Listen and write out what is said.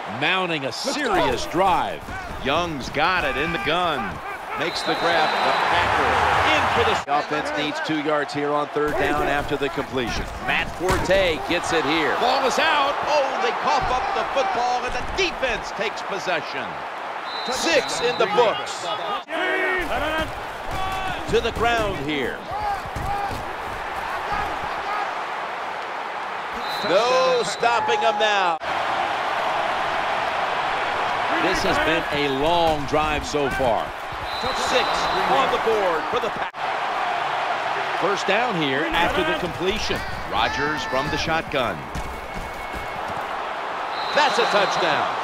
mounting a serious drive. Young's got it in the gun. Makes the grab. The Packer in for the offense. Needs 2 yards here on 3rd down after the completion. Matt Forte gets it here. Ball is out. Oh, they cough up the football, and the defense takes possession. 6 in the books. To the ground here. No stopping them now. This has been a long drive so far. 6 on the board for the Packers. 1st down here after the completion. Rodgers from the shotgun. That's a touchdown.